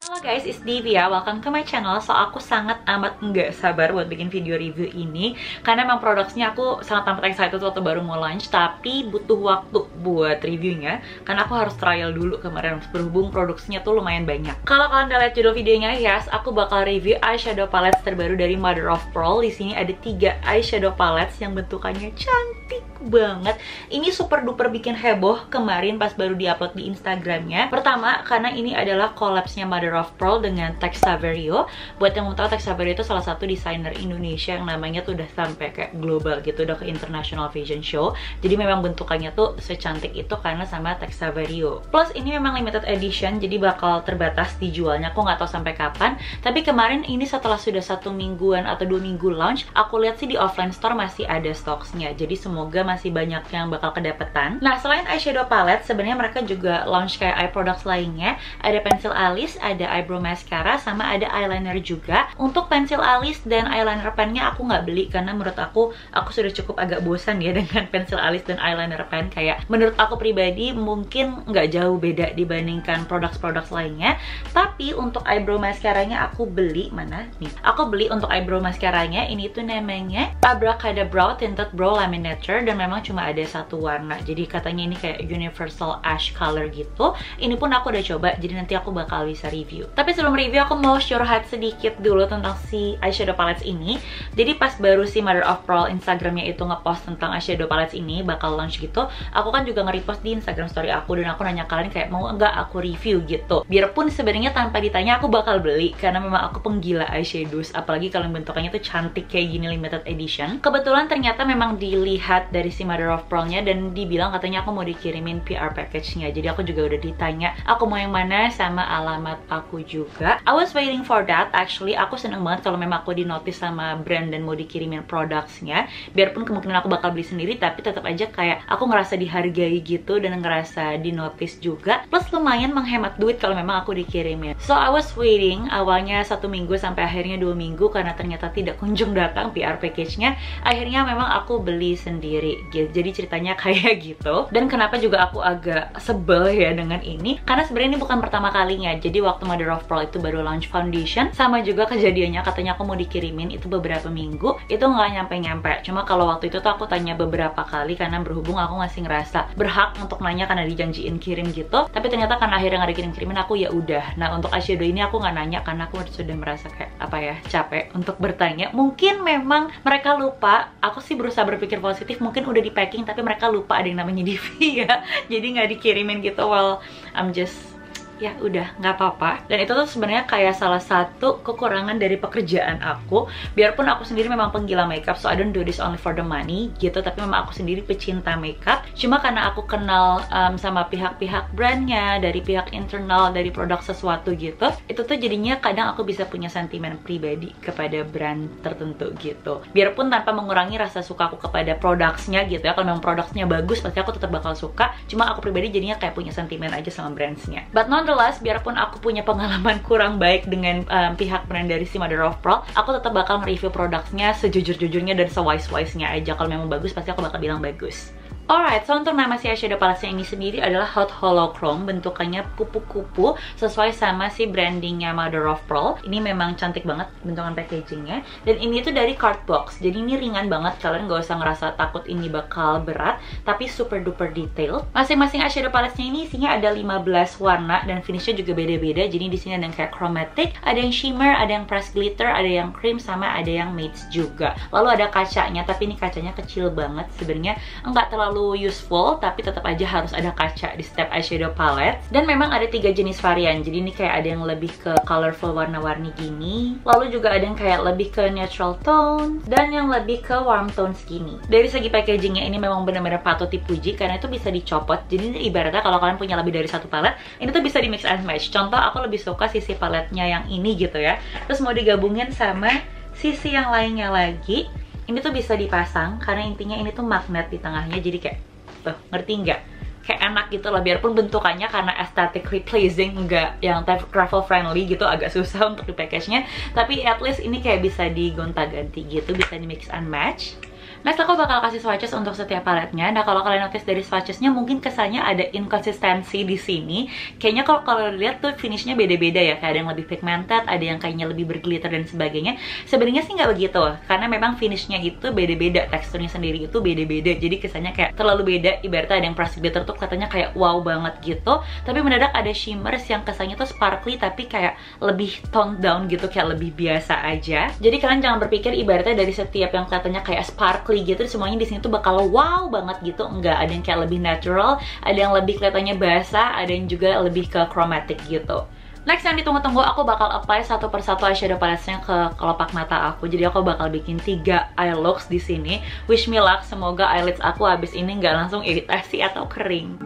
Halo guys, it's Divya. Welcome to my channel. So aku sangat amat nggak sabar buat bikin video review ini karena emang produknya aku sangat amat excited waktu baru mau launch, tapi butuh waktu buat reviewnya karena aku harus trial dulu kemarin berhubung produksinya tuh lumayan banyak. Kalau kalian udah lihat judul videonya, yes, aku bakal review eyeshadow palettes terbaru dari Mother of Pearl. Di sini ada 3 eyeshadow palettes yang bentukannya cantik banget. Ini super duper bikin heboh kemarin pas baru diupload di Instagramnya. Pertama, karena ini adalah collabsnya Mother of Pearl dengan Tex Saverio. Buat yang mau tahu, Tex Saverio itu salah satu desainer Indonesia yang namanya tuh udah sampai kayak global gitu, udah ke International Fashion Show. Jadi memang bentukannya tuh secantik itu karena sama Tex Saverio. Plus ini memang limited edition, jadi bakal terbatas dijualnya. Aku nggak tahu sampai kapan. Tapi kemarin ini setelah sudah 1 mingguan atau 2 minggu launch, aku lihat sih di offline store masih ada stoknya. Jadi semoga masih banyak yang bakal kedapetan. Nah, selain eyeshadow palette, sebenarnya mereka juga launch kayak eye products lainnya. Ada pensil alis, ada eyebrow mascara, sama ada eyeliner juga. Untuk pensil alis dan eyeliner pennya aku nggak beli karena menurut aku sudah cukup agak bosan ya dengan pensil alis dan eyeliner pen. Kayak menurut aku pribadi mungkin nggak jauh beda dibandingkan produk-produk lainnya. Tapi untuk eyebrow mascaranya aku beli, mana nih? Aku beli untuk eyebrow mascaranya, ini tuh namanya Abracadabra Tinted Brow Laminator dan memang cuma ada 1 warna. Jadi katanya ini kayak universal ash color gitu. Ini pun aku udah coba, jadi nanti aku bakal bisa review. Tapi sebelum review aku mau curhat sedikit dulu tentang si eyeshadow palettes ini. Jadi pas baru si Mother of Pearl Instagramnya itu ngepost tentang eyeshadow palettes ini bakal launch gitu, aku kan juga nge-repost di Instagram story aku dan aku nanya kalian kayak mau enggak aku review gitu. Biarpun sebenarnya tanpa ditanya aku bakal beli karena memang aku penggila eyeshadows, apalagi kalau bentukannya tuh cantik kayak gini limited edition. Kebetulan ternyata memang dilihat dari si Mother of Pearl-nya dan dibilang katanya aku mau dikirimin PR package-nya. Jadi aku juga udah ditanya aku mau yang mana sama alamat aku juga. I was waiting for that. Actually, aku seneng banget kalau memang aku di notice sama brand dan mau dikirimin produknya. Biarpun kemungkinan aku bakal beli sendiri, tapi tetap aja kayak aku ngerasa dihargai gitu dan ngerasa di notice juga. Plus lumayan menghemat duit kalau memang aku dikirimin. So I was waiting awalnya 1 minggu sampai akhirnya 2 minggu karena ternyata tidak kunjung datang PR package-nya. Akhirnya memang aku beli sendiri gitu. Jadi ceritanya kayak gitu. Dan kenapa juga aku agak sebel ya dengan ini, karena sebenarnya ini bukan pertama kalinya. Jadi waktu Mother of Pearl itu baru launch foundation, sama juga kejadiannya katanya aku mau dikirimin itu beberapa minggu, itu nggak nyampe-nyampe. Cuma kalau waktu itu tuh aku tanya beberapa kali karena berhubung aku masih ngerasa berhak untuk nanya karena dijanjiin kirim gitu. Tapi ternyata karena akhirnya nggak dikirim-kirimin, aku ya udah. Nah, untuk eyeshadow ini aku nggak nanya karena aku sudah merasa kayak apa ya, capek untuk bertanya. Mungkin memang mereka lupa. Aku sih berusaha berpikir positif, mungkin udah di packing tapi mereka lupa ada yang namanya Divi ya. Jadi nggak dikirimin gitu. Well, I'm just ya udah nggak apa-apa. Dan itu tuh sebenarnya kayak salah satu kekurangan dari pekerjaan aku. Biarpun aku sendiri memang penggila makeup, so I don't do this only for the money gitu, tapi memang aku sendiri pecinta makeup. Cuma karena aku kenal sama pihak-pihak brandnya, dari pihak internal, dari produk sesuatu gitu, itu tuh jadinya kadang aku bisa punya sentimen pribadi kepada brand tertentu gitu. Biarpun tanpa mengurangi rasa suka aku kepada produknya gitu ya. Kalau memang produknya bagus pasti aku tetap bakal suka. Cuma aku pribadi jadinya kayak punya sentimen aja sama brandsnya. But nonetheless, biarpun aku punya pengalaman kurang baik dengan pihak brand dari si Mother of Pearl, aku tetap bakal nge-review produknya sejujur-jujurnya dan se-wise-wise-nya aja. Kalau memang bagus, pasti aku bakal bilang bagus. Alright, so untuk nama si eyeshadow palette ini sendiri adalah Hot Holochrome. Bentukannya kupu-kupu sesuai sama si brandingnya Mother of Pearl. Ini memang cantik banget bentukan packagingnya. Dan ini tuh dari Cardbox. Jadi ini ringan banget, kalian gak usah ngerasa takut ini bakal berat, tapi super duper detail. Masing-masing eyeshadow palette-nya ini isinya ada 15 warna dan finishnya juga beda-beda. Jadi di sini ada yang kayak chromatic, ada yang shimmer, ada yang pressed glitter, ada yang cream, sama ada yang matte juga. Lalu ada kacanya, tapi ini kacanya kecil banget. Sebenarnya enggak terlalu useful, tapi tetap aja harus ada kaca di setiap eyeshadow palette. Dan memang ada 3 jenis varian. Jadi ini kayak ada yang lebih ke colorful warna-warni gini, lalu juga ada yang kayak lebih ke neutral tone, dan yang lebih ke warm tones gini. Dari segi packagingnya ini memang benar-benar patut dipuji karena itu bisa dicopot. Jadi ibaratnya kalau kalian punya lebih dari 1 palette, ini tuh bisa di mix and match. Contoh, aku lebih suka sisi paletnya yang ini gitu ya, terus mau digabungin sama sisi yang lainnya lagi. Ini tuh bisa dipasang karena intinya ini tuh magnet di tengahnya, jadi kayak tuh, ngerti nggak? Kayak enak gitu loh, biarpun bentukannya karena aesthetically pleasing, nggak yang travel friendly gitu, agak susah untuk di package-nya, tapi at least ini kayak bisa digonta-ganti gitu, bisa di mix and match. Next aku bakal kasih swatches untuk setiap paletnya. Nah kalau kalian notice dari swatchesnya mungkin kesannya ada inkonsistensi di sini. Kayaknya kalau kalian lihat tuh finishnya beda-beda ya. Kayak ada yang lebih pigmented, ada yang kayaknya lebih berglitter dan sebagainya. Sebenarnya sih nggak begitu, karena memang finishnya itu beda-beda, teksturnya sendiri itu beda-beda. Jadi kesannya kayak terlalu beda. Ibaratnya ada yang plastic glitter tuh katanya kayak wow banget gitu. Tapi mendadak ada shimmers yang kesannya tuh sparkly tapi kayak lebih toned down gitu, kayak lebih biasa aja. Jadi kalian jangan berpikir ibaratnya dari setiap yang kelihatannya kayak sparkly gitu semuanya di sini tuh bakal wow banget gitu. Enggak, ada yang kayak lebih natural, ada yang lebih kelihatannya basah, ada yang juga lebih ke chromatic gitu. Next yang ditunggu-tunggu, aku bakal apply satu persatu eyeshadow palette-nya ke kelopak mata aku. Jadi aku bakal bikin 3 eye looks di sini. Wish me luck, semoga eyelids aku abis ini nggak langsung iritasi atau kering.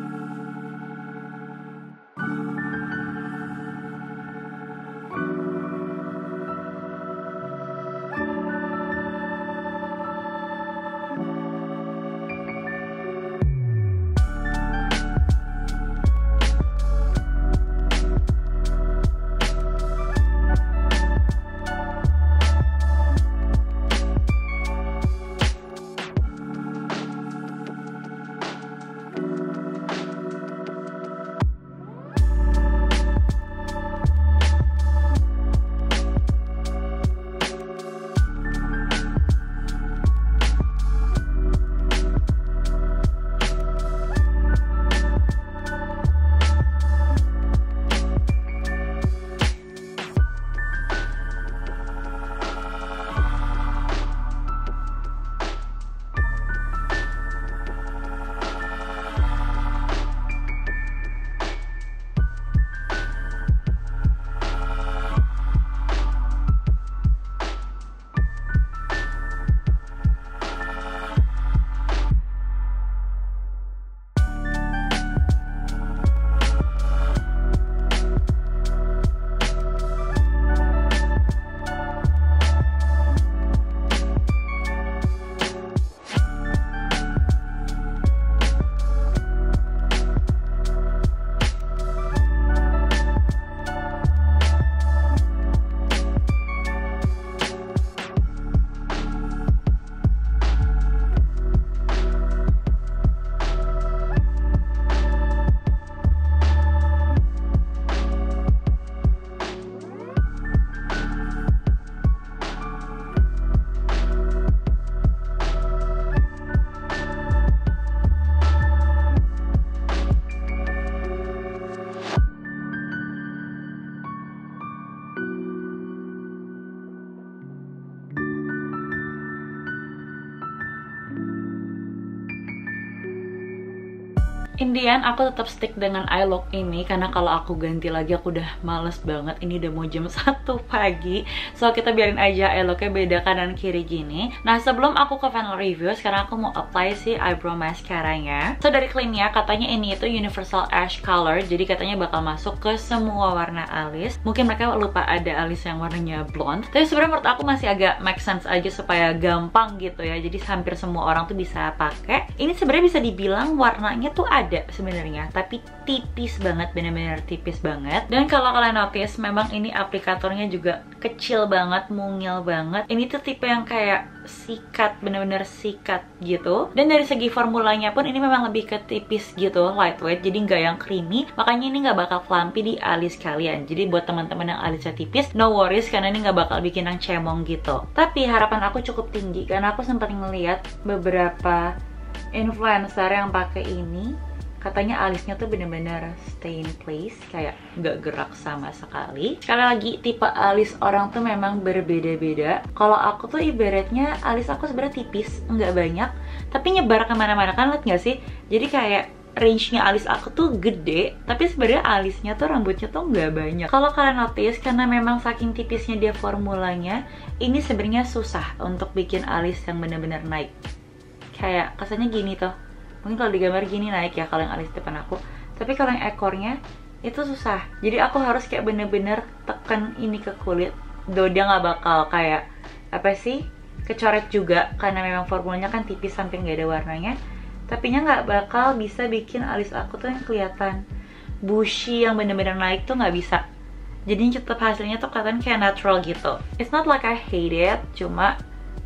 Indian aku tetap stick dengan eye look ini karena kalau aku ganti lagi aku udah males banget. Ini udah mau jam 1 pagi, so kita biarin aja eye looknya beda kanan kiri gini. Nah sebelum aku ke final review, sekarang aku mau apply si eyebrow mascaranya. So dari Clinique katanya ini itu universal ash color, jadi katanya bakal masuk ke semua warna alis. Mungkin mereka lupa ada alis yang warnanya blonde, tapi sebenarnya menurut aku masih agak make sense aja supaya gampang gitu ya. Jadi hampir semua orang tuh bisa pakai. Ini sebenarnya bisa dibilang warnanya tuh ada sebenarnya, tapi tipis banget, bener-bener tipis banget. Dan kalau kalian notice, memang ini aplikatornya juga kecil banget, mungil banget. Ini tuh tipe yang kayak sikat, bener-bener sikat gitu. Dan dari segi formulanya pun ini memang lebih ke tipis gitu, lightweight, jadi nggak yang creamy. Makanya ini nggak bakal clumpy di alis kalian. Jadi buat teman-teman yang alisnya tipis, no worries karena ini nggak bakal bikin yang cemong gitu. Tapi harapan aku cukup tinggi karena aku sempat ngeliat beberapa influencer yang pakai ini. Katanya alisnya tuh bener-bener stay in place, kayak nggak gerak sama sekali. Sekali lagi, tipe alis orang tuh memang berbeda-beda. Kalau aku tuh ibaratnya alis aku sebenarnya tipis, nggak banyak, tapi nyebar kemana-mana, kan liat nggak sih? Jadi kayak range-nya alis aku tuh gede, tapi sebenarnya alisnya tuh rambutnya tuh nggak banyak. Kalau kalian notice, karena memang saking tipisnya dia formulanya, ini sebenarnya susah untuk bikin alis yang bener-bener naik. Kayak kesannya gini tuh. Mungkin kalau digambar gini naik ya kalau yang alis depan aku, tapi kalau yang ekornya itu susah. Jadi aku harus kayak bener-bener tekan ini ke kulit. Though dia nggak bakal kayak apa sih, kecoret juga karena memang formulanya kan tipis sampai nggak ada warnanya. Tapi nya nggak bakal bisa bikin alis aku tuh yang kelihatan bushy yang bener-bener naik tuh nggak bisa. Jadi tetap hasilnya tuh kelihatan kayak natural gitu. It's not like I hate it, cuma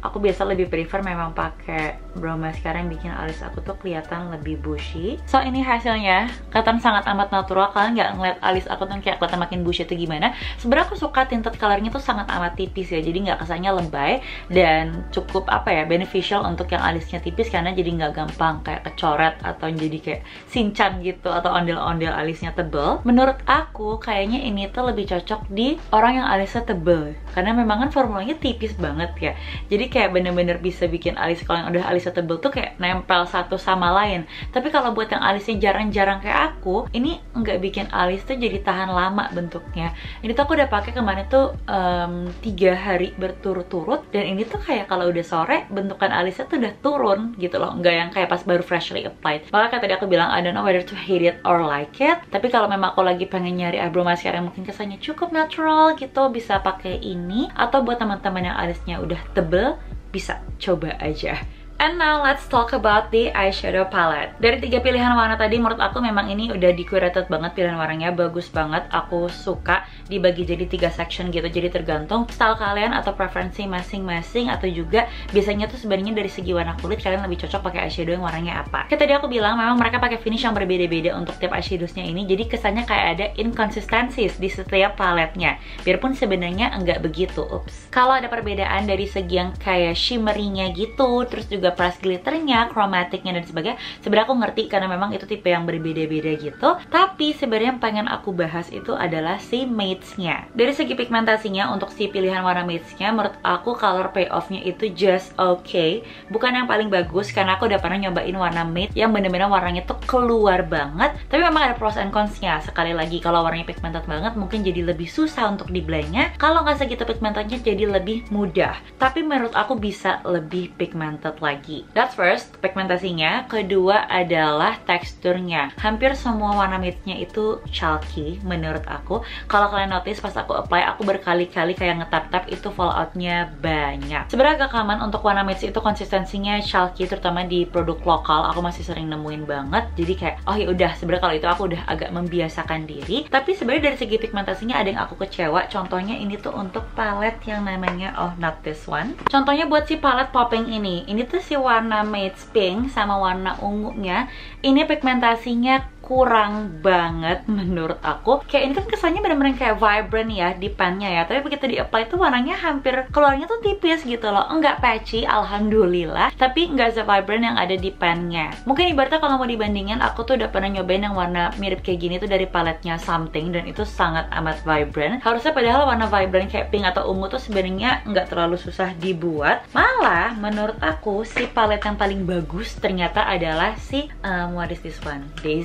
aku biasa lebih prefer memang pakai brow mascara yang bikin alis aku tuh kelihatan lebih bushy. So ini hasilnya, kelihatan sangat amat natural. Kalian nggak ngeliat alis aku tuh kayak kelihatan makin bushy atau gimana. Sebenarnya aku suka tinted colornya tuh sangat amat tipis ya, jadi nggak kesannya lebay dan cukup apa ya, beneficial untuk yang alisnya tipis karena jadi nggak gampang kayak kecoret atau jadi kayak sinchan gitu atau ondel-ondel alisnya tebel. Menurut aku kayaknya ini tuh lebih cocok di orang yang alisnya tebel karena memang kan formulanya tipis banget ya, jadi kayak bener-bener bisa bikin alis, kalau yang udah alisnya tebel tuh kayak nempel satu sama lain. Tapi kalau buat yang alisnya jarang-jarang kayak aku, ini nggak bikin alis tuh jadi tahan lama bentuknya. Ini tuh aku udah pakai kemarin tuh 3 hari berturut-turut, dan ini tuh kayak kalau udah sore bentukan alisnya tuh udah turun gitu loh, nggak yang kayak pas baru freshly applied. Makanya kayak tadi aku bilang I don't know whether to hate it or like it, tapi kalau memang aku lagi pengen nyari eyebrow mascara yang mungkin kesannya cukup natural gitu, bisa pakai ini. Atau buat teman-teman yang alisnya udah tebel, bisa coba aja. And now let's talk about the eyeshadow palette. Dari 3 pilihan warna tadi, menurut aku memang ini udah di-curated banget pilihan warnanya, bagus banget. Aku suka dibagi jadi 3 section gitu, jadi tergantung style kalian atau preferensi masing-masing, atau juga biasanya tuh sebenarnya dari segi warna kulit kalian lebih cocok pakai eyeshadow yang warnanya apa. Kayak tadi aku bilang, memang mereka pakai finish yang berbeda-beda untuk tiap eyeshadowsnya ini, jadi kesannya kayak ada inconsistencies di setiap paletnya, biarpun sebenarnya enggak begitu. Ups. Kalau ada perbedaan dari segi yang kayak shimmery-nya gitu, terus juga press glitternya, chromaticnya dan sebagainya, sebenarnya aku ngerti karena memang itu tipe yang berbeda-beda gitu. Tapi sebenarnya yang pengen aku bahas itu adalah si mattes-nya. Dari segi pigmentasinya, untuk si pilihan warna mattes-nya, menurut aku color payoff-nya itu just okay. Bukan yang paling bagus karena aku udah pernah nyobain warna matte yang bener-bener warnanya tuh keluar banget. Tapi memang ada pros and cons-nya. Sekali lagi, kalau warnanya pigmented banget mungkin jadi lebih susah untuk di-blend-nya. Kalau nggak segitu pigmentednya jadi lebih mudah. Tapi menurut aku bisa lebih pigmented lagi. That's first, pigmentasinya. Kedua adalah teksturnya. Hampir semua warna matte-nya itu chalky menurut aku. Kalau kalian notice pas aku apply, aku berkali-kali kayak ngetap-tap, itu fallout-nya banyak. Sebenarnya agak common untuk warna matte itu konsistensinya chalky, terutama di produk lokal. Aku masih sering nemuin banget. Jadi kayak, oh ya udah, sebenarnya kalau itu aku udah agak membiasakan diri. Tapi sebenarnya dari segi pigmentasinya ada yang aku kecewa. Contohnya ini tuh untuk palet yang namanya oh not this one. Contohnya buat si palet popping ini tuh si warna matte pink sama warna ungunya, ini pigmentasinya kurang banget menurut aku. Kayak ini kan kesannya bener-bener kayak vibrant ya di pannya ya, tapi begitu di apply tuh warnanya hampir keluarnya tuh tipis gitu loh. Enggak patchy, alhamdulillah, tapi enggak se-vibrant yang ada di pannya. Mungkin ibaratnya kalau mau dibandingin, aku tuh udah pernah nyobain yang warna mirip kayak gini tuh dari paletnya Something, dan itu sangat amat vibrant. Harusnya padahal warna vibrant kayak pink atau ungu tuh sebenarnya nggak terlalu susah dibuat. Malah menurut aku si palet yang paling bagus ternyata adalah si what is this one?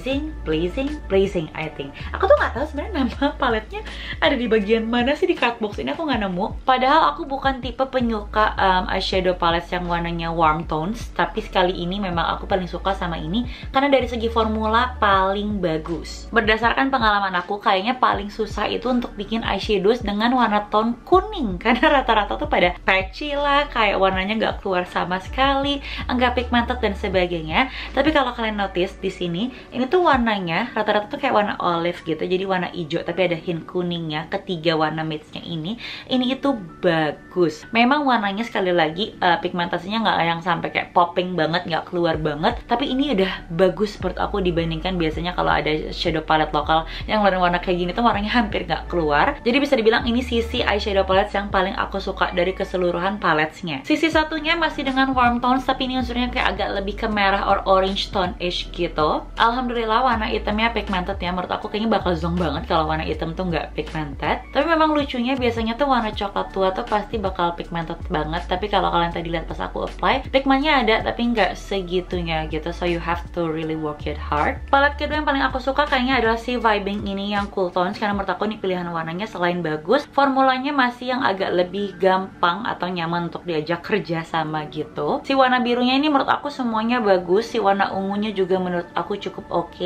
Blazing I think. Aku tuh nggak tahu sebenarnya nama paletnya ada di bagian mana sih di cardbox ini, aku nggak nemu. Padahal aku bukan tipe penyuka eyeshadow palette yang warnanya warm tones, tapi sekali ini memang aku paling suka sama ini karena dari segi formula paling bagus. Berdasarkan pengalaman aku, kayaknya paling susah itu untuk bikin eyeshadows dengan warna tone kuning karena rata-rata tuh pada patchy lah, kayak warnanya nggak keluar sama sekali, enggak pigmented dan sebagainya. Tapi kalau kalian notice di sini, ini tuh warnanya rata-rata tuh kayak warna olive gitu, jadi warna hijau tapi ada hint kuningnya. Ketiga warna matte-nya ini itu bagus. Memang warnanya sekali lagi pigmentasinya nggak yang sampai kayak popping banget, nggak keluar banget, tapi ini udah bagus menurut aku dibandingkan biasanya kalau ada shadow palette lokal yang warna-warna kayak gini tuh warnanya hampir nggak keluar. Jadi bisa dibilang ini sisi eyeshadow palette yang paling aku suka dari keseluruhan palette-nya. Sisi satunya masih dengan warm tones, tapi ini unsurnya kayak agak lebih ke merah or orange tone-ish gitu. Alhamdulillah warna hitamnya pigmented ya. Menurut aku kayaknya bakal zonk banget kalau warna hitam tuh nggak pigmented. Tapi memang lucunya biasanya tuh warna coklat tua tuh pasti bakal pigmented banget. Tapi kalau kalian tadi lihat pas aku apply, pigmentnya ada tapi nggak segitunya gitu. So you have to really work it hard. Palette kedua yang paling aku suka kayaknya adalah si Vibing ini yang cool tones, karena menurut aku nih pilihan warnanya selain bagus, formulanya masih yang agak lebih gampang atau nyaman untuk diajak kerja sama gitu. Si warna birunya ini menurut aku semuanya bagus. Si warna ungunya juga menurut aku cukup oke.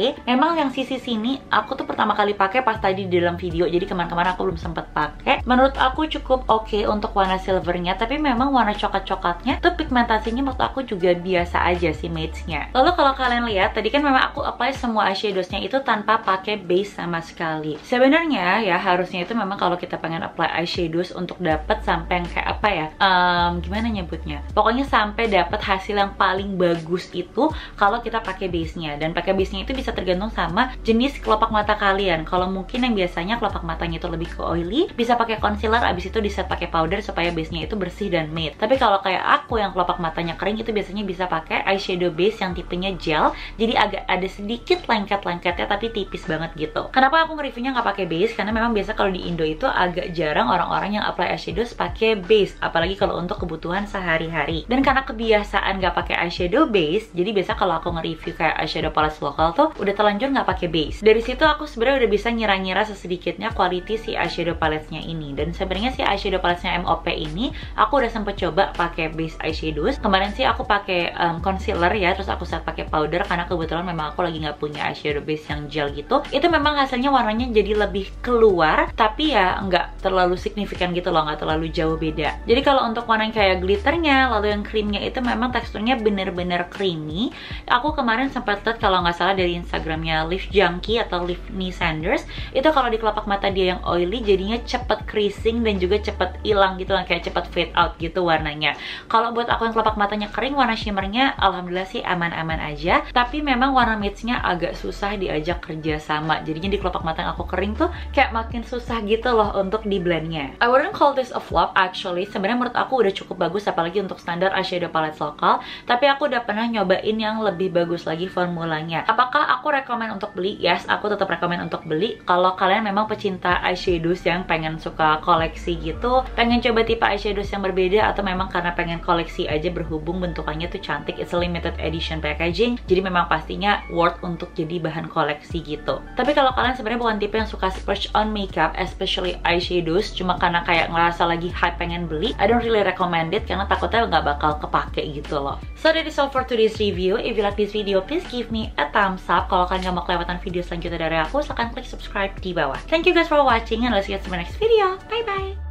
pakai. Memang yang sisi sini aku tuh pertama kali pakai pas tadi di dalam video, jadi kemarin-kemarin aku belum sempat pakai. Menurut aku cukup oke untuk warna silvernya, tapi memang warna coklat-coklatnya tuh pigmentasinya menurut aku juga biasa aja sih match-nya. Lalu kalau kalian lihat tadi kan memang aku apply semua eyeshadows-nya itu tanpa pakai base sama sekali. Sebenarnya ya harusnya itu memang kalau kita pengen apply eyeshadows untuk dapat sampai yang kayak apa ya, gimana nyebutnya, pokoknya sampai dapat hasil yang paling bagus itu kalau kita pakai base-nya. Dan pakai base-nya itu bisa tergantung sama jenis kelopak mata kalian. Kalau mungkin yang biasanya kelopak matanya itu lebih ke oily, bisa pakai concealer, abis itu di set pakai powder supaya base-nya itu bersih dan matte. Tapi kalau kayak aku yang kelopak matanya kering, itu biasanya bisa pakai eyeshadow base yang tipenya gel, jadi agak ada sedikit lengket-lengketnya tapi tipis banget gitu. Kenapa aku nge-reviewnya nggak pakai base? Karena memang biasa kalau di Indo itu agak jarang orang-orang yang apply eyeshadows pakai base, apalagi kalau untuk kebutuhan sehari-hari. Dan karena kebiasaan nggak pakai eyeshadow base, jadi biasa kalau aku nge-review kayak eyeshadow palette lokal tuh udah terlanjur nggak pakai base. Dari situ aku sebenarnya udah bisa ngira-ngira sesedikitnya quality si eyeshadow palette-nya ini. Dan sebenarnya si eyeshadow palette-nya MOP ini aku udah sempet coba pakai base eyeshadows. Kemarin sih aku pakai concealer ya, terus aku set pakai powder karena kebetulan memang aku lagi nggak punya eyeshadow base yang gel gitu. Itu memang hasilnya warnanya jadi lebih keluar, tapi ya nggak terlalu signifikan gitu loh, nggak terlalu jauh beda. Jadi kalau untuk warna yang kayak glitternya, lalu yang creamnya itu memang teksturnya bener-bener creamy. Aku kemarin sempat lihat kalau nggak salah dari Instagramnya Lip Junkie atau Livni Sanders, itu kalau di kelopak mata dia yang oily jadinya cepet creasing dan juga cepet hilang gitu lah, kayak cepet fade out gitu warnanya. Kalau buat aku yang kelopak matanya kering, warna shimmernya alhamdulillah sih aman-aman aja, tapi memang warna match-nya agak susah diajak kerja sama. Jadinya di kelopak mata yang aku kering tuh kayak makin susah gitu loh untuk di blendnya. I wouldn't call this a flop actually. Sebenarnya menurut aku udah cukup bagus, apalagi untuk standar eyeshadow palette lokal. Tapi aku udah pernah nyobain yang lebih bagus lagi formulanya. Apakah aku rekomen untuk beli? Yes, aku tetap rekomen untuk beli. Kalau kalian memang pecinta eyeshadows yang pengen suka koleksi gitu, pengen coba tipe eyeshadows yang berbeda, atau memang karena pengen koleksi aja berhubung bentukannya tuh cantik, it's a limited edition packaging, jadi memang pastinya worth untuk jadi bahan koleksi gitu. Tapi kalau kalian sebenarnya bukan tipe yang suka splurge on makeup, especially eyeshadows, cuma karena kayak ngerasa lagi hype pengen beli, I don't really recommend it karena takutnya nggak bakal kepake gitu loh. So that is all for today's review. If you like this video, please give me a thumbs up. Kalau kalian gak mau kelewatan video selanjutnya dari aku, silahkan klik subscribe di bawah. Thank you guys for watching and let's get to my next video. Bye bye.